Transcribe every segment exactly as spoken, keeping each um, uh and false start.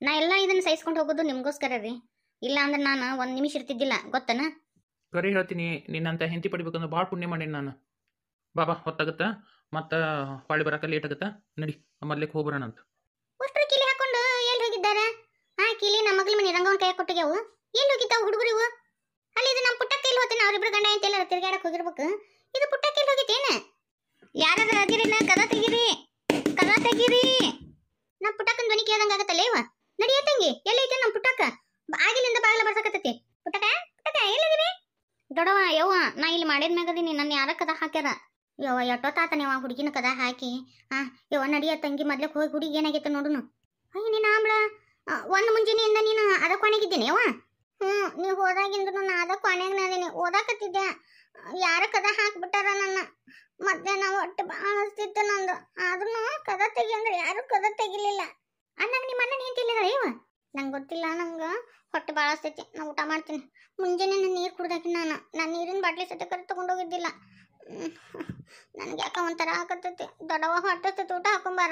ನಾ ಎಲ್ಲ ಇದನ್ನ ಸಹಿಸ್ಕೊಂಡು ಹೋಗೋದು ನಿಮ್ಗೋಸ್ಕರ ರೀ. ಇಲ್ಲ ಅಂದ್ರೆ ನಾನು ಒಂದು ನಿಮಿಷ ಇರ್ತಿದ್ದಿಲ್ಲ ಗೊತ್ತನ. ಕರೆ ಹೇಳ್ತೀನಿ, ನಿನ್ನಂತ ಹೆಂಡತಿ ಪಡಿಬೇಕಂದ್ರೆ ಭಾಳ ಪುಣ್ಯ ಮಾಡೀನಿ ನಾನು. ಬಾಬಾ ಹೊತ್ತಾಗುತ್ತಾ, ಮತ್ತು ಹೊಳ್ಳಿ ಬರಕ್ಕೆ ಲೇಟ್ ಆಗುತ್ತಾ, ನಡಿ ಮೊದ್ಲಿಕ್ಕೆ ಹೋಗ್ಬರೋಣ ಅಂತ. ಅಷ್ಟ್ರ ಕಿಲಿ ಹಾಕೊಂಡು ಎಲ್ಲಿ ಹೋಗಿದ್ದಾರ? ಹಾ, ಕಿಲಿ ನಮ್ಮ ಮಗಳ ಮನೆ ರಂಗವನ್ ಕೈ ಕೊಟ್ಟಿಗೆವು. ಎಲ್ಲಿ ಹೋಗಿದ್ದಾವ ಹುಡುಗರು ಇವು? ಅಲ್ಲಿ ಇದು ನಮ್ಮ ಪುಟ್ಟಕ್ಕೆ ಎಲ್ಲಿ ಹೋಗ್ತೇನೆ, ಅವ್ರಿಬ್ರು ಗಂಡ ಅಂತ ಎಲ್ಲ ತಿರ್ಗಾಡಕ್ಕೆ ಹೋಗಿರ್ಬೇಕು. ಇದು ಪುಟ್ಟಕ್ಕೆ ಎಲ್ಲಿ ಹೋಗಿತ್ತೇನೆ? ಯಾರಾದ್ರೂ ಅದಿರಿನ ಕದ ತೆಗೀರಿ, ಕದ ತೆಗೀರಿ. ನಮ್ಮ ಪುಟ್ಟಕ್ಕನ ಧ್ವನಿ ಕೇಳ್ದಂಗೆ ಆಗತ್ತಲ್ಲ ಇವ. ನಡಿಯ ತಂಗಿ, ಎಲ್ಲೈತೆ ನಮ್ಮ ಪುಟ್ಟಕ್ಕ? ಆಗಿಲಿಂದ ಬಾಗಿಲ ಬರ್ಸಕತ್ತೈತಿ. ಪುಟ್ಟಕ ಪುಟ್ಟಕ ಎಲ್ಲಿದ್ದೀವಿ? ದೊಡವ ಯವ್ವ, ನಾ ಇಲ್ಲಿ ಮಾಡಿದ್ಮ್ಯಾಗದೀನಿ, ನನ್ನ ಯಾರ ಕದ ಹಾಕ್ಯಾರ. ಯವ್ವ ಎಷ್ಟೊತ್ತಾತ ನೀವು ಆ ಹುಡುಗಿನ ಕದ ಹಾಕಿ. ಆ ಯವ್ವ ನಡಿಯ ತಂಗಿ, ಮೊದ್ಲಕ್ಕೆ ಹೋಗಿ ಹುಡುಗಿ ಏನಾಗೈತೆ ನೋಡುನು. ಅಯ್ಯ ನೀನು ಆಮ್ಳ ಒಂದು ಮುಂಜಾನೆಯಿಂದ ನೀನು ಅದಕ್ಕೆ ಕೊನೆಗಿದ್ದೀನಿ ಯವ್ವ. ಹ್ಞೂ, ನೀವು ಹೋದಾಗಿಂದ್ರು ನಾ ಅದಕ್ಕೆ ಕೊನೆಗೆ ನಾದೀನಿ, ಓದಾಕತ್ತಿದ್ದೆ. ಯಾರ ಕದ ಹಾಕ್ಬಿಟ್ಟಾರ ನನ್ನ. ಮಧ್ಯಾಹ್ನ ಒಟ್ಟು ಭಾಳ ಹಸ್ತಿತ್ತು ನಂದು. ಆದ್ರೂ ಕದ ತೆಗಿ ಅಂದ್ರೆ ಯಾರು ಕದ ತೆಗಿಲಿಲ್ಲ. ಅಂದಾಗ ನಿಮ್ಮ ಅಣ್ಣ ನಿಂತಿಲ್ಲ ಇವ. ನಂಗೆ ಗೊತ್ತಿಲ್ಲ, ನಂಗೆ ಹೊಟ್ಟೆ ಭಾಳ ಹಸ್ತೈತಿ, ನಾ ಊಟ ಮಾಡ್ತೀನಿ. ಮುಂಜಾನೆ ನಾನು ನೀರು ಕುಡ್ದಾಕಿ ನಾನು ನಾನು ನೀರಿನ ಬಾಟ್ಲಿ ಸತೆ ಕರೆ ತೊಗೊಂಡೋಗಿದ್ದಿಲ್ಲ. ನನಗೆ ಯಾಕೆ ಒಂಥರ ಹಾಕತ್ತೈತಿ. ದೊಡ್ಡವ ಹೊಟ್ಟೆ ಊಟ ಹಾಕೊಂಬಾರ.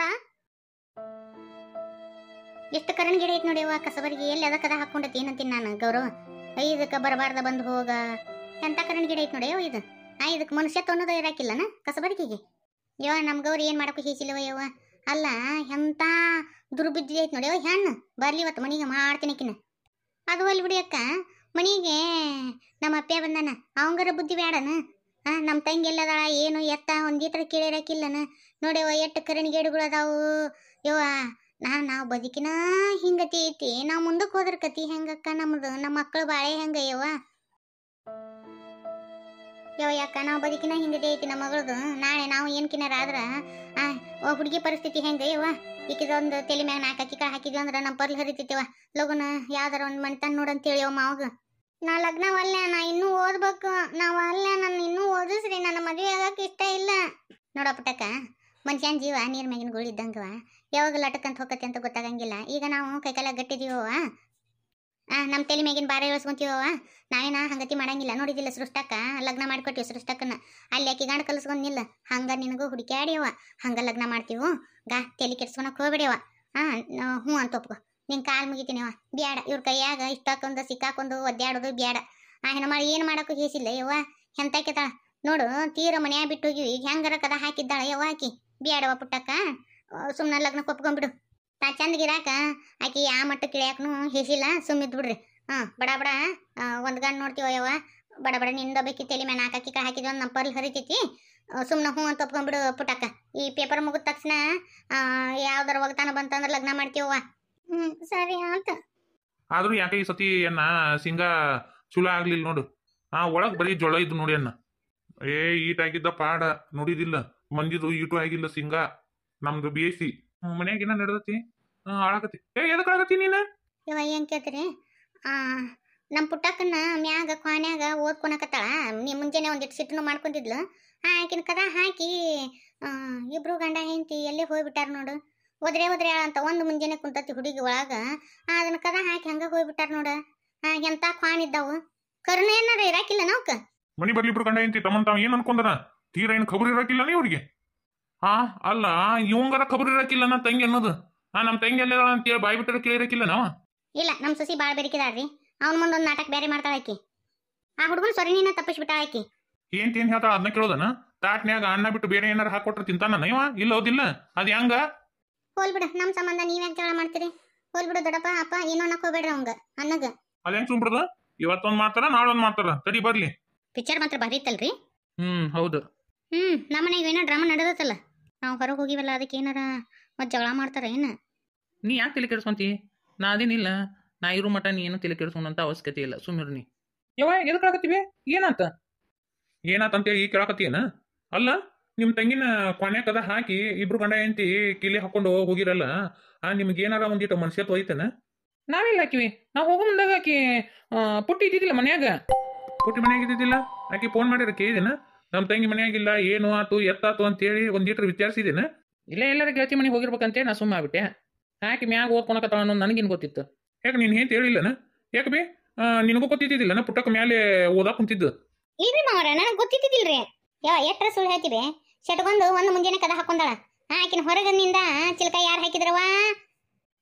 ಎಷ್ಟು ಕರಣ್ ಗಿಡ ಐತಿ ನೋಡಿ ಅವ್ವ ಕಸಬರಿಗೆ. ಎಲ್ಲಿ ಅದಕ್ಕದ ಹಾಕೊಂಡೈತಿ ಏನಂತೀನಿ ನಾನು ಗೌರವ. ಇದಕ್ಕೆ ಬರಬಾರ್ದ ಬಂದು ಹೋಗ ಎಂತ ಕರಣ್ ಗಿಡ ಐತಿ ನೋಡಿ ಯವ್ವ ಇದು. ಆ ಇದಕ್ಕೆ ಮನುಷ್ಯತ್ವ ಅನ್ನೋದು ಇರಾಕಿಲ್ಲನ ಕಸಬರಿಕೆಗೆ. ಯವ್ವ ನಮ್ಮ ಗೌರಿ ಏನು ಮಾಡಕ್ಕೂ ಹೇಸಿಲ್ಲವ ಯವ್ವ. ಅಲ್ಲ ಎಂತ ದುರ್ಬುದ್ಧಿ ಐತಿ ನೋಡಿ ಯವ್ವ. ಹೆಣ್ಣು ಬರ್ಲಿ ಇವತ್ತು ಮನೆಗೆ ಮಾಡ್ತೀನಿ ಕಿನ್ನ. ಅದು ಅಲ್ಲಿ ಬಿಡಿಯಕ್ಕ, ಮನೆಗೆ ನಮ್ಮ ಅಪ್ಪ ಬಂದಾನ, ಅವಂಗರ ಬುದ್ಧಿ ಬೇಡನ. ಹಾಂ, ನಮ್ಮ ತಂಗಿ ಎಲ್ಲದಾಳ ಏನು ಎತ್ತ ಒಂದೀತರ ಕೇಳಿರಕ್ಕಿಲ್ಲನ. ನೋಡ್ಯವ ಎಷ್ಟು ಕರಣಿಗೇಡುಗಳು ಅದಾವು ಯವ್ವ. ನಾ ನಾವು ಬದುಕಿನ ಹಿಂಗತಿ ಐತಿ, ನಾವು ಮುಂದಕ್ಕೆ ಹೋದ್ರ ಕತಿ ಹೆಂಗಕ್ಕ ನಮ್ದು? ನಮ್ಮ ಮಕ್ಕಳು ಬಾಳೆ ಹೆಂಗ ಯವ್ವ? ಯವ್ವ ಯಾಕ ನಾವು ಬದುಕಿನ ಹಿಂಗತಿ ಐತಿ ನಮ್ಮ ಮಗಳದು. ನಾಳೆ ನಾವು ಏನು ಕಿನ್ನಾರ ಆದ್ರ ಆ ಹುಡುಗಿ ಪರಿಸ್ಥಿತಿ ಹೆಂಗ ಯವ್ವ? ಈಕಿದೊಂದು ತಲೆ ಮ್ಯಾಗ ನಾಲ್ಕು ಅಕ್ಕಿ ಕಾಳು ಹಾಕಿದ್ವಿ ಅಂದ್ರೆ ನಮ್ಮ ಪರ್ಲ್ ಹರಿತೈತಿವ. ಲಗುನ ಯಾವ್ದಾರ ಒಂದು ಮಣಿತನ ನೋಡಂತೇಳಿ ಅವ ಮಾವಾಗ. ನಾ ಲಗ್ನವಲ್ಲ, ನಾ ಇನ್ನೂ ಓದ್ಬೇಕು. ನಾವು ಅಲ್ಲ, ನನ್ನ ಇನ್ನೂ ಓದಿಸ್ರಿ, ನನ್ನ ಮದುವೆ ಆಗಕ್ಕೆ ಇಷ್ಟ ಇಲ್ಲ. ನೋಡ ಪುಟ್ಟಕ್ಕ, ಮನುಷ್ಯನ ಜೀವ ನೀರ್ ಮ್ಯಾಗಿನ ಗುಳಿ ಇದ್ದಂಗವ. ಯಾವಾಗ ಲಟಕಂತ ಹೋಗತ್ತೆ ಅಂತ ಗೊತ್ತಾಗಂಗಿಲ್ಲ. ಈಗ ನಾವು ಕೈಕಾಲ ಗಟ್ಟಿದೀವವ. ಆ ನಮ್ಮ ತಲೆ ಮ್ಯಾಗಿನ ಬಾರ ಇಳಿಸ್ಕೊಂತೀವವ. ನಾವೇನ ಹಂಗತಿ ಮಾಡಂಗಿಲ್ಲ. ನೋಡಿದಿಲ್ಲ ಸೃಷ್ಟಕ್ಕ ಲಗ್ನ ಮಾಡಿಕೊಟ್ಟಿವಿ ಸೃಷ್ಟಕ್ಕನ. ಅಲ್ಲಿ ಆಕಿ ಗಂಡ ಕಲಿಸ್ಕೊಂಡಿಲ್ಲ. ಹಂಗ ನಿನಗೂ ಹುಡುಕ್ಯಾಡಿಯವ. ಹಂಗ ಲಗ್ನ ಮಾಡ್ತೀವಿ. ಗಾ ತಲೆ ಕೆಡ್ಸ್ಕೊಳಕ್ ಹೋಗ್ಬಿಡಿಯವ. ಹಾಂ ಹ್ಞೂ ಅಂತ ಒಪ್ಕೊ. ನಿನ್ ಕಾಲು ಮುಗಿತೀನಿವ. ಬ್ಯಾಡ, ಇವ್ರ ಕೈಯಾಗ ಇಷ್ಟಾಕೊಂದು ಸಿಕ್ಕಾಕೊಂಡು ಒದ್ದಾಡೋದು ಬ್ಯಾಡ. ಆ ಹೆಣ್ಣು ಮಾಡಿ ಏನು ಮಾಡೋಕ್ಕೂ ಹೇಸಿಲ್ಲ ಯವ್ವ. ಎಂತಾಕೆತಾಳ ನೋಡು, ತೀರ ಮನ್ಯಾಗ ಬಿಟ್ಟು ಹೋಗಿವಿ. ಈಗ ಹೆಂಗಾರ ಕದ ಹಾಕಿದ್ದಾಳ ಯವ್ವ ಆಕಿ. ಬ್ಯಾಡವ ಪುಟ್ಟಕ್ಕ, ಸುಮ್ಮನೆ ಲಗ್ನಕ್ಕೆ ಒಪ್ಕೊಂಡ್ಬಿಡು. ತಾ ಚಂದಗಿರಾಕ ಆಕಿ ಆ ಮಟ್ಟಕ್ಕೆ ಇಳಿಯಾಕನು ಹೇಸಿಲ್ಲ. ಸುಮ್ಮಿದ್ ಬಿಡ್ರಿ. ಹಾಂ ಬಡ ಬಡ ಒಂದು ಗಂಡು ನೋಡ್ತೀವ ಯವ್ವ. ಬಡ ಬಡ ನಿಂದ ಬೇಕಿ ತಲೆ ಮೇಲೆ ನಾಲ್ಕು ಅಕ್ಕಿ ಕಾಳು ಹಾಕಿದ್ವಿ ಒಂದು ನಮ್ಮ ಪರ್ಲ್ ಹರಿತೈತಿ. ಸುಮ್ಮನೆ ಹ್ಞೂ ಅಂತ ಒಪ್ಕೊಂಡ್ಬಿಡು ಪುಟ್ಟಕ್ಕ. ಈ ಪೇಪರ್ ಮುಗಿದ ತಕ್ಷಣ ಯಾವ್ದಾರ ಒಗತಾನ ಬಂತಂದ್ರೆ ಲಗ್ನ ಮಾಡ್ತೀವವ್ವ. ಹ್ಞೂ ಸರಿ ಅಂತ. ಆದ್ರೂ ಯಾಕೆ ಈ ಸತಿ ಅನ್ನ ಸಿಂಗ ಚುಲ ಆಗ್ಲಿಲ್ಲ ನೋಡು. ಆ ಒಳಗ್ ಬರೀ ಜೊಳ ಇದ್ದು ನೋಡಿ ಅನ್ನ. ಏ ಈಟಾಗಿದ್ದ ಪಾಡ ನೋಡಿದಿಲ್ಲ, ಮಂದಿದು ಈಟು ಆಗಿಲ್ಲ ಸಿಂಗ. ನಮ್ದು ಬಿ ಎಸ್ ಸಿ ಮನ್ಯಾಗ ಏನ ನಡೆದತಿ ಆಳಾಕತಿ. ಏ ಎದಕ್ ಆಳಕತಿ ನೀನ? ಇವ ಏನ್ ಕೇಳ್ತೀರಿ? ಆ ನಮ್ಮ ಪುಟ್ಟಕ್ಕನ ಮ್ಯಾಗ ಕ್ವಾನ್ಯಾಗ ಓದ್ಕೊಳಕತ್ತಾಳ. ನೀ ಮುಂಜಾನೆ ಒಂದಿಟ್ಟು ಸಿಟ್ಟನ್ನು ಮಾಡ್ಕೊಂಡಿದ್ಲು. ಆಕಿನ ಕದ ಹಾಕಿ ಇಬ್ರು ಗಂಡ ಹೆಂಡತಿ ಎಲ್ಲಿ ಹೋಗ್ಬಿಟ್ಟಾರ ನೋಡು. ಒದ್ರೆ ಒದ್ರೆ ಅಂತ ಒಂದು ಮುಂಜಾನೆ ಕುಂತತಿ ಹುಡುಗಿ ಒಳಗ. ಅದನ್ನ ಕದ ಹಾಕಿ ಹಂಗ ಹೋಗ್ಬಿಟ್ಟಾರ ನೋಡ. ಎಂತ ಕ್ವಾನ್ ಇದ್ದಾವು. ಕರುಣ ಏನಾರ ಇರಾಕಿಲ್ಲ ನಾವ್ಕ. ಮನಿ ಬರ್ಲಿ ಇಬ್ರು ಗಂಡ ಹೆಂಡತಿ ತಮ್ಮನ್ ತಾವ್ ಏನ್ ಅನ್ಕೊಂಡನ? ತೀರ ಏನ್ ಖಬರ್ ಇರಾಕಿಲ್ಲ ನೀ ಅವ್ರಿಗೆ? ಹಾ ಅಲ್ಲ, ಇವಂಗಾರ ಖಬರ್ ಇರಾಕಿಲ್ಲ ನಾ ತಂಗಿ ಅನ್ನೋದು. ಹಾ ನಮ್ ತಂಗಿ ಎಲ್ಲ ಅಂತೇಳಿ ಬಾಯ್ ಬಿಟ್ಟರೆ ಕೇಳಿರಕಿಲ್ಲ ನಾವ. ಇಲ್ಲ ನಮ್ ಸೊಸಿ ಬಾಳ ಬೆರಿಕಿದಾಳ್ರಿ. ಅವ್ನ ಮುಂದೊಂದು ನಾಟಕ ಬೇರೆ ಮಾಡ್ತಾಳ ಆಕಿ. ಆ ಹುಡುಗನ ಸೊರಿನಿನ ತಪ್ಪಿಸ್ಬಿಟ್ಟಾಳ ಆಕಿ. ಏನ್ ಏನ್ ಹೇಳ್ತಾಳ ಅದನ್ನ ಕೇಳೋದನ? ತಾಟ್ನ್ಯಾಗ ಅನ್ನ ಬಿಟ್ಟು ಬೇರೆ ಏನಾರ ಹಾಕೊಟ್ರ ತಿಂತಾನ ಇವ? ಇಲ್ಲ ಹೌದಿಲ್ಲ? ಅದ್ ಹೆಂಗ? ಹೋಲ್ ಬಿಡ, ನಮ್ ಸಂಬಂಧ ನೀವ್ಯಾಕೆ ಜಗಳ ಮಾಡ್ತೀರಿ? ಹೋಲ್ ಬಿಡು ದೊಡ್ಡಪ್ಪ ಅಪ್ಪ, ಏನೋ ಅನ್ನಕ್ ಹೋಗ್ಬೇಡ್ರಿ ಅವಂಗ ಅನ್ನಗ. ಅದ ಹೆಂಗ್ ಸುಮ್ಬಿಡ್ದ? ಇವತ್ತೊಂದ್ ಮಾಡ್ತಾರ ನಾಳೊಂದ್ ಮಾಡ್ತಾರ. ತಡಿ ಬರ್ಲಿ. ಪಿಕ್ಚರ್ ಮಾತ್ರ ಭಾರಿ ಇತ್ತಲ್ರಿ. ಹ್ಮ್ ಹೌದು. ಹ್ಮ್ ನಮ್ಮನೆಗೆ ಏನೋ ಡ್ರಾಮಾ ನಡೆದತ್ತಲ್ಲ. ನಾವು ಹೊರಗೆ ಹೋಗಿವಲ್ಲ, ಅದಕ್ಕೆ ಏನಾರ ಮತ್ ಜಗಳ ಮಾಡ್ತಾರ ಏನ? ನೀ ಯಾಕೆ ತಲೆ ಕೆಡಿಸ್ಕೊಂತಿ? ನಾ ಅದೇನಿಲ್ಲ, ನಾ ಇರೋ ಮಟ ನೀ ಏನು ತಲೆ ಕೆಡಿಸ್ಕೊಂಡಂತ ಅವಶ್ಯಕತೆ ಇಲ್ಲ. ಸುಮ್ಮಿರು ನೀ. ಯವ್ವ ಎದಕ್ ಆಗತ್ತೀವಿ? ಏನಾತ ಏನಾತಂತೇಳಿ ಈ ಕೇಳಾಕತ್ತೀಯನ? ಅಲ್ಲ, ನಿಮ್ ತಂಗಿನ ಕೊನೆ ಕದ ಹಾಕಿ ಇಬ್ರು ಗಂಡ ಹೆಂಡತಿ ಕಿಲಿ ಹಾಕೊಂಡು ಹೋಗಿರಲ್ಲ. ಆ ನಿಮ್ಗೆ ಏನಾರ ಒಂದಿಟ್ಟು ಮನುಷ್ಯತ್ವ ಐತನ? ನಾವೆಲ್ಲ ಹಾಕಿವಿ. ನಾವು ಹೋಗೋ ಮುಂದಾಗ ಆಕಿ ಪುಟ್ಟಿ ಇದ್ದಿದ್ದಿಲ್ಲ ಮನ್ಯಾಗ. ಪುಟ್ಟಿ ಮನ್ಯಾಗ ಇದ್ದಿದ್ದಿಲ್ಲ? ಆಕಿ ಫೋನ್ ಮಾಡಿರ ಕೇಳಿದೇನ? ನಮ್ ತಂಗಿ ಮನ್ಯಾಗಿಲ್ಲ, ಏನು ಆತು ಎತ್ತಾತು ಅಂತೇಳಿ ಒಂದಿಟ್ರು ವಿಚಾರಿಸಿದೇನ? ಇಲ್ಲ ಎಲ್ಲರ ಗೆಳತಿ ಮನೆಗೆ ಹೋಗಿರ್ಬೇಕಂತೇಳಿ ನಾ ಸುಮ್ಮ ಆಗ್ಬಿಟ್ಟೆ. ಆಕಿ ಮ್ಯಾಗ ಓದ್ಕೊಳಕತ್ತಾಳ ಅನ್ನೋದು ನನಗೇನು ಗೊತ್ತಿತ್ತು. ಯಾಕೆ ನೀನ್ ಏನ್ ಹೇಳಿಲ್ಲನ? ಯಾಕೆ ಬಿ ನಿನಗೂ ಗೊತ್ತಿದ್ದಿಲ್ಲನ ಪುಟ್ಟಕ್ಕ ಮ್ಯಾಲೆ ಓದಾಕ್ ಕುಂತಿದ್ದು? ಇಲ್ರಿ ಮಾವರ, ನನಗೆ ಗೊತ್ತಿದ್ದಿಲ್ರಿ. ಯಾವ ಎಟ್ರ ಸುಳ್ಳು ಹೇಳ್ತೀರಿ? ಶೆಟ್ಗೊಂಡು ಒಂದು ಮುಂಜಾನೆ ಕದ ಹಾಕೊಂಡಾಳ. ಆಕಿನ ಹೊರಗನಿಂದ ಚಿಲ್ಕ ಯಾರು ಹಾಕಿದ್ರವ?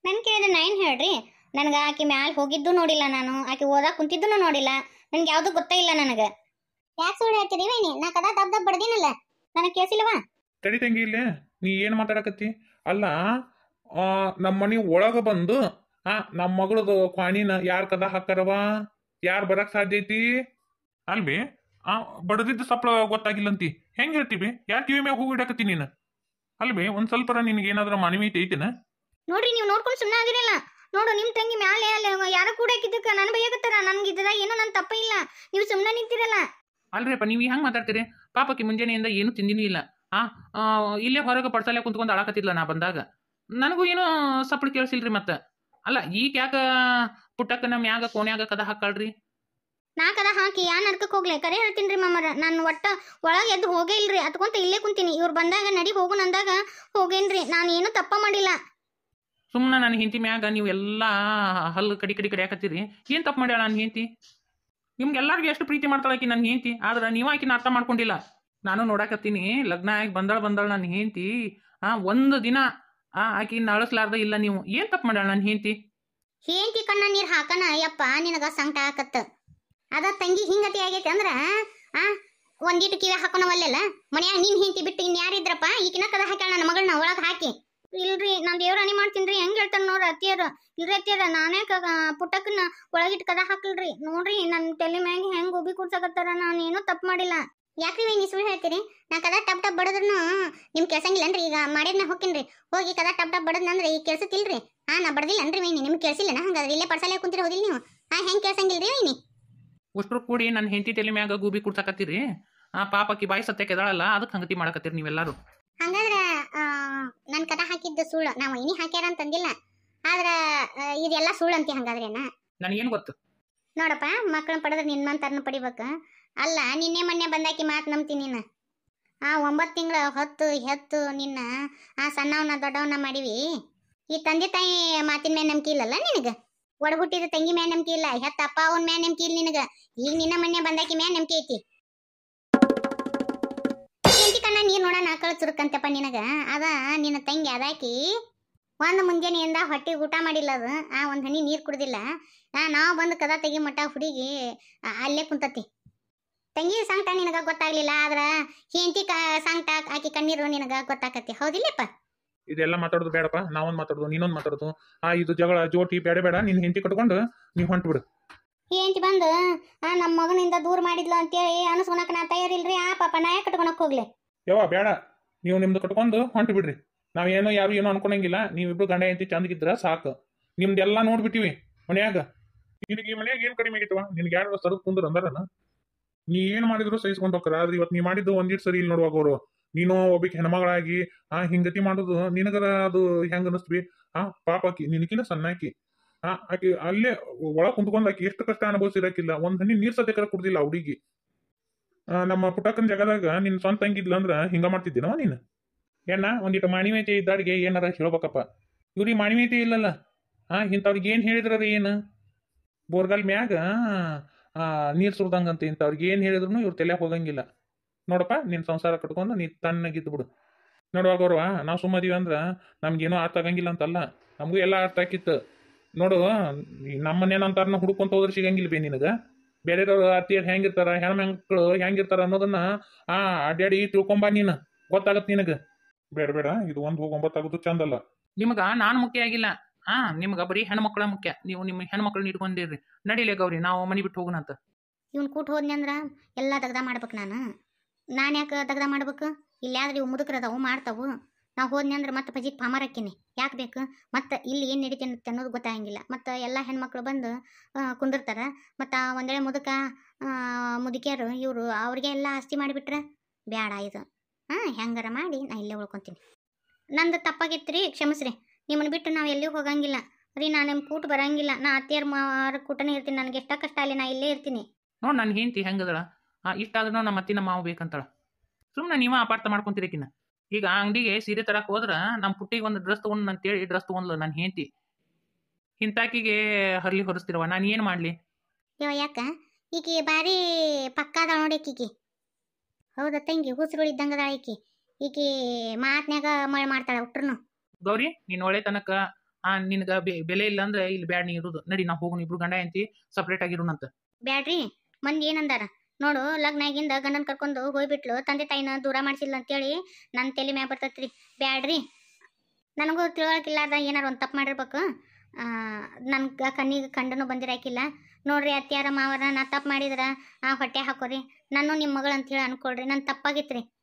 ನನ್ ಕೇಳಿದ್ರೆ ನಾ ಏನ್ ಹೇಳ್ರಿ? ನನಗೆ ಆಕೆ ಮ್ಯಾಲ ಹೋಗಿದ್ದು ನೋಡಿಲ್ಲ, ನಾನು ಆಕೆ ಓದಾಕ್ ಕುಂತಿದ್ದು ನೋಡಿಲ್ಲ, ನನ್ಗೆ ಯಾವ್ದು ಗೊತ್ತೇ ಇಲ್ಲ ನನಗೆ. ಯಾಕೆ ಸುಳ್ಳು ಹೇಳ್ತೀರಿ ವೈನಿ? ನಾ ಕದ ದಬ್ ದಬ್ ಬಡ್ದಿನಲ್ಲ, ನನಗೆ ಕೇಳಿಸಿಲ್ವಾ? ತಡಿ ತಂಗಿ ಇಲ್ಲೇ ನೀ ಏನು ಮಾತಾಡಕತ್ತಿ? ಅಲ್ಲ ಆ ನಮ್ಮ ಮನೆ ಒಳಗ ಬಂದು ಆ ನಮ್ಮ ಮಗಳದು ಕ್ವಾಣಿನ ಯಾರ್ ಕದ ಹಾಕಾರವ? ಯಾರು ಬರಕ್ ಸಾಧ್ಯ ಐತಿ? ಅಲ್ಬಿ ಆ ಬಡದಿದ್ದ ಸಪ್ಳ ಗೊತ್ತಾಗಿಲ್ಲಂತಿ ಹೆಂಗ್ ಹೇಳ್ತೀವಿ? ಯಾರ್ ಕಿವಿ ಮ್ಯಾಗ ಹೋಗಿ ಇಡಕತ್ತಿ ನೀನು? ಅಲ್ಬಿ ಒಂದ್ ಸ್ವಲ್ಪ ನಿನ್ಗೆ ಏನಾದ್ರ ಮಾನವೀಯತೆ ಐತಿನ? ನೋಡ್ರಿ, ನೀವು ನೋಡ್ಕೊಂಡು ಸುಮ್ಮನೆ ಆಗಿರಲ್ಲ. ನೋಡು, ನಿಮ್ ತಂಗಿ ಮ್ಯಾಲೆ ಅಲ್ಲಿ ಯಾರ ಕೂಡ ಹಾಕಿದ್ದಕ್ಕ ನನ್ ಬೈಯಕತ್ತಾರ. ನನ್ಗೆ ಇದ್ದದ ಏನೋ ನನ್ ತಪ್ಪ ಇಲ್ಲ, ನೀವು ಸುಮ್ಮನೆ ನಿಂತಿರಲ್ಲ. ಅಲ್ರಿಪ್ಪ ನೀವು ಹೆಂಗೆ ಮಾತಾಡ್ತೀರಿ? ಪಾಪಕ್ಕೆ ಮುಂಜಾನೆಯಿಂದ ಏನು ತಿಂದಿನೂ ಇಲ್ಲ. ಆ ಆ, ಇಲ್ಲೇ ಹೊರಗೆ ಪಡ್ಸಲೆ ಕುಂತ್ಕೊಂಡು ಅಳಕತ್ತಿದ್ಲ ನಾ ಬಂದಾಗ. ನನಗೂ ಏನೂ ಸಪ್ಳು ಕೇಳಿಸಿಲ್ರಿ. ಮತ್ತೆ ಅಲ್ಲ ಈಗ ಯಾಕ ಪುಟ್ಟಕ್ಕನ ಮ್ಯಾಗ ಕೋಣ್ಯಾಗ ಕದ ಹಾಕಳ್ರಿ? ನಾ ಕದ ಹಾಕಿ ಯಾ ನರ್ಕಕ್ಕೆ ಹೋಗ್ಲಿ? ಕರೆ ಹೇಳ್ತೀನಿ ಮಾಮರ, ನಾನು ಒಟ್ಟ ಒಳಗೆ ಎದ್ದು ಹೋಗೇ ಇಲ್ರಿ. ಅದ್ಕೊಂತ ಇಲ್ಲೇ ಕುಂತೀನಿ. ಇವ್ರು ಬಂದಾಗ ನಡಿ ಹೋಗು ನಂದಾಗ ಹೋಗೇನ್ರಿ. ನಾನು ಏನು ತಪ್ಪ ಮಾಡಿಲ್ಲ. ಸುಮ್ಮನೆ ನನ್ನ ಹೆಂಡತಿ ಮ್ಯಾಗ ನೀವು ಎಲ್ಲ ಹಲ್ಲು ಕಡಿ ಕಡಿ ಕಡಿ ಹಾಕತ್ತೀರಿ. ಏನು ತಪ್ಪು ಮಾಡ್ಯಾಳ ನನ್ನ ಹೆಂಡತಿ? ನಿಮ್ಗೆಲ್ಲರಿಗೂ ಎಷ್ಟು ಪ್ರೀತಿ ಮಾಡ್ತಾಳಾಕಿ ನನ್ನ ಹೆಂಡತಿ, ಆದ್ರೆ ನೀವು ಆಕಿನ ಅರ್ಥ ಮಾಡ್ಕೊಂಡಿಲ್ಲ. ನಾನು ನೋಡಾಕತ್ತೀನಿ, ಲಗ್ನ ಆಗಿ ಬಂದಳ ಬಂದಳ ನನ್ನ ಹೆಂಡತಿ. ಆ ಒಂದು ದಿನ ಆ ಆಕಿನ ಅಳಿಸ್ಲಾರ್ದ ಇಲ್ಲ. ನೀವು ಏನು ತಪ್ಪು ಮಾಡ್ಯಾಳ ನನ್ನ ಹೆಂಡತಿ? ಹೆಂಡತಿ ಕಣ್ಣ ನೀರು ಹಾಕನ ಯಪ್ಪ ನಿನಗ ಸಂಕಟ ಆಕತ್ತ. ಅದ ತಂಗಿ ಹಿಂಗತಿ ಆಗೈತೆ ಅಂದ್ರ ಆ ಒಂದಿಟ್ಟು ಕಿವಿ ಹಾಕೋಣವಲ್ಲೆಲ್ಲ. ಮನ್ಯಾಗ ನಿನ್ ಹೆಂಡತಿ ಬಿಟ್ಟು ಇನ್ ಯಾರಿದ್ರಪ್ಪ? ಈಕಿನ ಕದ ಹಾಕ್ಯಾಳ ನನ್ನ ಮಗಳನ್ನ ಒಳಗೆ ಹಾಕಿ. ಇಲ್ರಿ, ನಾನ್ ದೇವ್ರಾಣಿ ಮಾಡ್ತೀನ್ರಿ. ಹೆಂಗ್ ಹೇಳ್ತಾನ ನೋಡ್ರಿ ಅತ್ತಿಯರ. ಇಲ್ರಿ ಅತ್ತಿಯರ, ನಾನೇ ಪುಟ್ಟಕ್ಕನ್ನ ಒಳಗಿಟ್ಟು ಕದ ಹಾಕಲ್ರಿ. ನೋಡ್ರಿ ನನ್ ತಲೆ ಮ್ಯಾಗ ಹೆಂಗ್ ಉಬ್ಬಿ ಕೂಡ್ಸಕತ್ತಾರ. ನಾನು ಏನೂ ತಪ್ಪು ಮಾಡಿಲ್ಲ. ಯಾಕ್ರಿ ವೈನಿ ಸುಳ್ಳು ಹೇಳ್ತೀರಿ? ನಾ ಕದ ಟಪ್ ಟಪ್ ಬಡದ್ರೂ ನಿಮ್ ಕೆಲ್ಸಂಗಿಲ್ಲನ್ರಿ? ಈಗ ಮಾಡಿದ್ನ ಹೋಗಿನ್ರಿ, ಹೋಗಿ ಕದ ಟಪ್ ಟಪ್ ಬಡದ್ನಂದ್ರೆ ಈಗ ಕೆಲ್ಸತಿಲ್ರಿ. ಹಾ, ನಾ ಬಡದಿಲ್ಲನ್ರಿ ವೈನಿ? ನಿಮ್ಗೆ ಕೇಳಿಸಿಲ್ಲನ? ಹಂಗಾದ್ರೆ ಇಲ್ಲೇ ಪಡ್ಸಲೆ ಕುಂತಿರ ಹೋದಿಲ್ಲ ನೀವು? ಹಾ, ಹೆಂಗ್ ಕೇಳ್ಸಂಗಿಲ್ರಿ ವೈನಿ? ಅಷ್ಟ್ರು ಕೂಡಿ ನನ್ನ ಹೆಂಡತಿ ತಲೆ ಮ್ಯಾಗ ಗೂಬಿ ಕುಡ್ಸಕತ್ತೀರಿ. ಆ ಪಾಪಕ್ಕಿ ಬಾಯಿ ಸತ್ಯ ಕೆದಾಳಲ್ಲ, ಅದಕ್ಕೆ ಹಂಗತಿ ಮಾಡಕತ್ತೀರಿ ನೀವೆಲ್ಲರೂ. ಹಂಗಾದ್ರ ನನ್ ಕದ ಹಾಕಿದ್ದು ಸುಳ್ಳು, ನಾ ವೈನಿ ಹಾಕ್ಯಾರ ಅಂತಂದಿಲ್ಲ. ಆದ್ರ ಇದೆಲ್ಲ ಸುಳ್ಳು ಅಂತಿ ಹಂಗಾದ್ರೇನ? ನನಗೇನು ಗೊತ್ತು? ನೋಡಪ್ಪ, ಮಕ್ಕಳನ್ನ ಪಡೆದ್ರೆ ನಿನ್ನಂತರ್ನ ಪಡಿಬೇಕ. ಅಲ್ಲ, ನಿನ್ನೆ ಮೊನ್ನೆ ಬಂದಾಕಿ ಮಾತು ನಂಬ್ತೀನಿ ನೀನು. ಆ ಒಂಬತ್ತು ತಿಂಗಳ ಹೊತ್ತು ಹೆತ್ತು ನಿನ್ನ ಆ ಸಣ್ಣವನ್ನ ದೊಡ್ಡವನ್ನ ಮಾಡಿವಿ. ಈ ತಂದೆ ತಾಯಿ ಮಾತಿನ ಮೇಲೆ ನಂಬಿಕೆ ಇಲ್ಲಲ್ಲ ನಿನಗ? ಒಡ ಹುಟ್ಟಿದ ತಂಗಿ ಮ್ಯಾಲ ನಂಬಿಕೆ ಇಲ್ಲ, ಹೆತ್ತ ಅಪ್ಪ ಅವನ ಮ್ಯಾಲ ನಂಬಿಕೆ ಇಲ್ಲ ನಿನಗ. ಈಗ ನಿನ್ನ ಮೊನ್ನೆ ಬಂದಾಕಿ ಮ್ಯಾಲ ನಂಬಿಕೆ ಐತಿ. ಎಂಟಿ ಕಣ್ಣ ನೀರ್ ನೋಡ ನಾ ಕಳ ಚುರುಕಂತಪ್ಪ ನಿನಗ. ಅದ ನಿನ್ನ ತಂಗಿ ಅದಾಕಿ ಒಂದು ಮುಂಜಾನೆಯಿಂದ ಹೊಟ್ಟೆ ಊಟ ಮಾಡಿಲ್ಲ. ಅದು ಆ ಒಂದ್ ಹನಿ ನೀರ್ ಕುಡ್ದಿಲ್ಲ. ಆ ನಾವು ಬಂದು ಕದ ತೆಗಿ ಮಟ್ಟ ಹುಡುಗಿ ಅಲ್ಲೇ ಕುಂತತಿ. ತಂಗಿ ಸಂಕಟ ನಿನಗ ಗೊತ್ತಾಗ್ಲಿಲ್ಲ, ಆದ್ರ ಹೆಂಡತಿ ಕ ಸಂಕಟ ಆಕಿ ಕಣ್ಣೀರು ನಿನಗ ಗೊತ್ತಾಕತಿ. ಹೌದಿಲ್ಲಪ್ಪ? ಇದೆಲ್ಲ ಮಾತಾಡೋದು ಬೇಡಪ್ಪ. ನಾವೊಂದ್ ಮಾತಾಡೋದು ನೀನೊಂದ್ ಮಾತಾಡೋದು. ಆ ಇದು ಜಗಳ ಜೋಟಿ ಬೇಡ ಬೇಡ. ನಿನ್ ಹೆಂಡತಿ ಕಟ್ಕೊಂಡು ನೀವ್ ಹೊಂಟ್ ಬಿಡು. ಹೆಂಡತಿ ಬಂದು ಆ ನಮ್ಮ ಮಗನಿಂದ ದೂರ ಮಾಡಿದ್ಲು ಅಂತೇಳಿ ಅನಸ್ಕೊಳಕ್ ನಾ ತಯಾರಿಲ್ರಿ. ಆ ಪಾಪ ನಾ ಯಾಕೆ ಕಟ್ಕೊಳಕ್ ಹೋಗ್ಲಿ? ಯವ್ವ ಬೇಡ, ನೀವು ನಿಮ್ದು ಕಟ್ಕೊಂಡು ಹೊಂಟು ಬಿಡ್ರಿ. ನಾವೇನೋ ಯಾರು ಏನೋ ಅನ್ಕೊಳಂಗಿಲ್ಲ. ನೀವಿಬ್ರು ಗಂಡ ಹೆಂಡತಿ ಚಂದಗಿದ್ರ ಸಾಕು. ನಿಮ್ದೆಲ್ಲ ನೋಡ್ಬಿಟ್ಟಿವಿ ಮನ್ಯಾಗ. ನಿನಗೆ ಈ ಮನ್ಯಾಗ ಏನ್ ಕಡಿಮೆ ಆಗಿತ್ತವ? ನಿನ್ಗೆ ಯಾರು ಸರದ್ ಕುಂದ್ರ ಅಂದಾರನ? ನೀ ಏನ್ ಮಾಡಿದ್ರು ಸಹಿಸ್ಕೊಂಡ್ ಹೋಗ್ತಾರ. ಆದ್ರೆ ಇವತ್ತು ನೀ ಮಾಡಿದ್ದು ಒಂದಿಟ್ ಸರಿ ಇಲ್ಲಿ ನೋಡುವಾಗ ಅವರು ನೀನು ಒಬ್ಬಕ್ಕೆ ಹೆಣ್ಮಗಳಾಗಿ ಆ ಹಿಂಗತಿ ಮಾಡೋದು ನಿನಗರ ಅದು ಹೆಂಗ ಅನಸ್ತೀವಿ? ಆ ಪಾಪಾಕಿ ನಿನಕಿನ ಸಣ್ಣಾಕಿ. ಆ ಆಕಿ ಅಲ್ಲೇ ಒಳ ಕುಂತ್ಕೊಂಡ್ ಆಕಿ ಎಷ್ಟು ಕಷ್ಟ ಅನುಭವಿಸಿರಕಿಲ್ಲ. ಒಂದ್ ಹನಿ ನೀರ್ ಸದ್ಯ ಕರ ಕುಡ್ದಿಲ್ಲ ಆ ಹುಡುಗಿ. ನಮ್ಮ ಪುಟ್ಟಕ್ಕನ ಜಗದಾಗ ನಿನ್ ಸ್ವಂತ ತಂಗಿದ್ಲ ಅಂದ್ರ ಹಿಂಗ ಮಾಡ್ತಿದ್ದೀನವ ನೀನು? ಏನ ಒಂದಿಟ್ಟು ಮಾನವೀಯತೆ ಇದ್ದಾರಿಗೆ ಏನಾರ ಹೇಳ್ಬೇಕಪ್ಪ. ಇವ್ರಿಗೆ ಮಾನವೀಯತೆ ಇಲ್ಲಲ್ಲ. ಆ ಇಂಥವ್ರಿಗೆ ಏನ್ ಹೇಳಿದ್ರ ಏನು? ಬೋರ್ಗಲ್ ಮ್ಯಾಗ ಆ ನೀರ್ ಸುರ್ದಂಗಂತ ಇಂಥವ್ರಿಗೆ ಏನ್ ಹೇಳಿದ್ರು ಇವ್ರ ತಲೆ ಹೋಗಂಗಿಲ್ಲ. ನೋಡಪ್ಪ, ನಿನ್ ಸಂಸಾರ ಕಟ್ಕೊಂಡು ನೀ ತಣ್ಣಗಿದ್ದು ಬಿಡು. ನೋಡುವಾಗವ್ರವ ನಾವು ಸುಮ್ಮದೀವಿ ಅಂದ್ರ ನಮ್ಗೇನೋ ಅರ್ಥ ಆಗಂಗಿಲ್ಲ ಅಂತಲ್ಲ, ನಮಗೂ ಎಲ್ಲ ಅರ್ಥ ಆಕಿತ್ತು. ನೋಡು, ನಮ್ಮನೇನಂತಾರನ್ನ ಹುಡ್ಕೊಂತ ಹೋದ್ರೆ ಸಿಗಂಗಿಲ್ಲ ಬೇ ನಿನಗ. ಬೇರೆಯವ್ರ ಅತ್ತಿಯರ್ ಹೆಂಗಿರ್ತಾರ, ಹೆಣ್ಮಕ್ಳು ಹೆಂಗಿರ್ತಾರ ಅನ್ನೋದನ್ನ ಆ ಅಡ್ಯಾಡಿ ತಿಳ್ಕೊಂಬ ನೀನು. ಗೊತ್ತಾಗತ್ ನಿನಗ. ಬೇಡ ಬೇಡ, ಇದು ಒಂದ್ ಹೋಗಿ ಒಂಬತ್ತಾಗೋದು ಚಂದಲ್ಲ. ನಿಮ್ಗ ನಾನು ಮುಖ್ಯ ಆಗಿಲ್ಲ. ಆ ನಿಮ್ಗ ಬರೀ ಹೆಣ್ಮಕ್ಳ ಮುಖ್ಯ. ನೀವು ನಿಮ್ಮ ಹೆಣ್ಮಕ್ಳನ್ನ ಇಟ್ಕೊಂಡಿರ್ರಿ. ನಡಿಲೇ ಗೌರಿ, ನಾವು ಮನಿ ಬಿಟ್ಟು ಹೋಗೋಣ ಅಂತ. ಇವ್ನು ಕೂಟ್ ಹೋದ್ನಿ ಅಂದ್ರ ಎಲ್ಲ ದಗ್ದ ಮಾಡ್ಬೇಕು. ನಾನು ನಾನು ಯಾಕೆ ದಗ್ದ ಮಾಡ್ಬೇಕು? ಇಲ್ಲಾದ್ರೆ ಇವು ಮುದುಕರದವು ಮಾಡ್ತಾವು. ನಾವು ಹೋದ್ನಿ ಅಂದ್ರೆ ಮತ್ತೆ ಪಜಿತ್ ಪಾಮರಕ್ಕಿನಿ. ಯಾಕೆ ಬೇಕು? ಮತ್ತೆ ಇಲ್ಲಿ ಏನು ನಡೀತೇನೆ ಅನ್ನೋದು ಗೊತ್ತಾಗಂಗಿಲ್ಲ. ಮತ್ತು ಎಲ್ಲ ಹೆಣ್ಮಕ್ಳು ಬಂದು ಕುಂದಿರ್ತಾರೆ. ಮತ್ತು ಒಂದೇಳೆ ಮುದುಕ ಮುದುಕಿಯರು ಇವರು ಅವ್ರಿಗೆ ಎಲ್ಲ ಆಸ್ತಿ ಮಾಡಿಬಿಟ್ರೆ ಬೇಡ ಇದು. ಹಾಂ, ಹೆಂಗಾರ ಮಾಡಿ ನಾ ಇಲ್ಲೇ ಉಳ್ಕೊತೀನಿ. ನಂದು ತಪ್ಪಾಗಿತ್ತು ರೀ, ಕ್ಷಮಿಸ್ರಿ. ನಿಮ್ಮನ್ನು ಬಿಟ್ಟು ನಾವು ಎಲ್ಲಿಯೂ ಹೋಗಂಗಿಲ್ಲ ರೀ. ನಾನು ನಿಮ್ಮ ಕೂಟ ಬರಂಗಿಲ್ಲ. ನಾ ಅತ್ತಿಯರ್ ಮಾರ ಕೂಟನೇ ಇರ್ತೀನಿ. ನನಗೆ ಎಷ್ಟ ಕಷ್ಟ ಅಲ್ಲಿ ನಾ ಇಲ್ಲೇ ಇರ್ತೀನಿ. ನೋಡಿ ನನ್ನ ಹೆಂಡತಿ ಹೆಂಗದಳ. ಆ ಇಷ್ಟಾದ್ರೂ ನಮ್ಮ ಅತ್ತಿನ ಮಾವು ಬೇಕಂತಳ. ಸುಮ್ಮನೆ ನೀವ ಅಪಾರ್ಥ ಮಾಡ್ಕೊಂತೀರಿಕಿನ್ನ. ಈಗ ಅಂಗಡಿಗೆ ಸೀರೆ ತರಕ್ಕೆ ಹೋದ್ರೆ ನಮ್ಮ ಪುಟ್ಟಿಗೆ ಒಂದು ಡ್ರೆಸ್ ತೊಗೊಂಡು ಅಂತೇಳಿ ಡ್ರೆಸ್ ತೊಗೊಂಡ್ಲು ನನ್ನ ಹೆಂಡತಿ. ಇಂತಾಕಿಗೆ ಹರ್ಲಿ ಹೊರಿಸ್ತಿರವ, ನಾನು ಏನು ಮಾಡಲಿ? ಇವ ಯಾಕ ಈಕಿ ಭಾರಿ ಪಕ್ಕಾದ ನೋಡಿ ಈಕಿ. ಹೌದಾ ತಂಗಿ? ಹುಸುಗಳು ಇದ್ದಂಗದ ಈಕಿ. ಈಕಿ ಮಾತ್ನ್ಯಾಗ ಮಳೆ ಮಾಡ್ತಾಳೆ ಹುಟ್ರು. ಗೌರಿ, ನೀನು ಒಳ್ಳೆ ತನಕ ಆ ನಿನಗ ಬೆ- ಬೆಲೆ ಇಲ್ಲ ಅಂದ್ರೆ ಇಲ್ಲಿ ಬ್ಯಾಡ ನೀ ಇರುದು ನಡಿ ನಾವು ಹೋಗೋಣ ಇಬ್ರು ಗಂಡ ಹೆಂಡತಿ ಸಪ್ರೇಟ್ ಆಗಿರೋಣಂತ. ಬ್ಯಾಡ್ರಿ ಮಂದಿ ಏನಂದಾರ ನೋಡು ಲಗ್ನ ಆಗಿಂದ ಗಂಡನ ಕರ್ಕೊಂಡು ಹೋಗ್ಬಿಟ್ಲು ತಂದೆ ತಾಯಿನ ದೂರ ಮಾಡ್ಸಿಲ್ಲ ಅಂತೇಳಿ ನನ್ನ ತಲೆ ಮ್ಯಾಗ ಬರ್ತೈತ್ರಿ. ಬ್ಯಾಡ್ರಿ ನನಗೂ ತಿಳುವಳಿಕಿಲ್ಲಾರ್ದ ಏನಾರು ಒಂದು ತಪ್ಪು ಮಾಡಿರ್ಬೇಕು. ನನ್ಗೆ ಕಣ್ಣಿಗೆ ಕಂಡನು ಬಂದಿರಾಕಿಲ್ಲ ನೋಡ್ರಿ ಅತ್ಯಾರ ಮಾವರ ನಾ ತಪ್ಪು ಮಾಡಿದ್ರ ಆ ಹೊಟ್ಟೆ ಹಾಕೋರಿ ನಾನು ನಿಮ್ಮ ಮಗಳು ಅಂತೇಳಿ ಅನ್ಕೊಳ್ರಿ ನನ್ನ ತಪ್ಪಾಗಿತ್ರಿ.